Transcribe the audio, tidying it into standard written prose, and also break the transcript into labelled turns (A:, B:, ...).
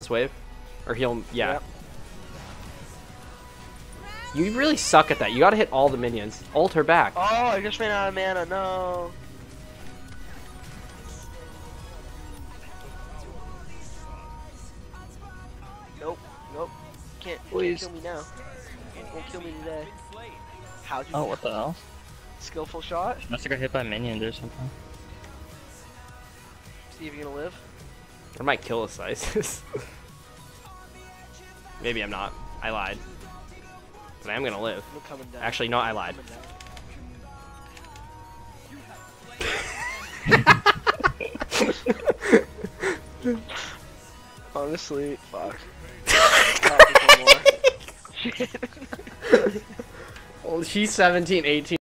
A: Blitz Wave. Or he'll... Yeah.
B: Yep.
A: You really suck at that. You gotta hit all the minions. Ult her back.
B: Oh, I just ran out of mana. No. Nope. Nope. Can't kill me now. Won't kill me today. How'd you?
C: Oh, what the hell?
B: Skillful shot.
C: Must have got hit by minions or something.
B: See if you're gonna live.
A: I might kill a slices. Maybe I'm not. I lied. But I am gonna live.
B: I'm coming down.
A: Actually, no, I lied.
B: Honestly, fuck.
A: Well, she's 17, 18.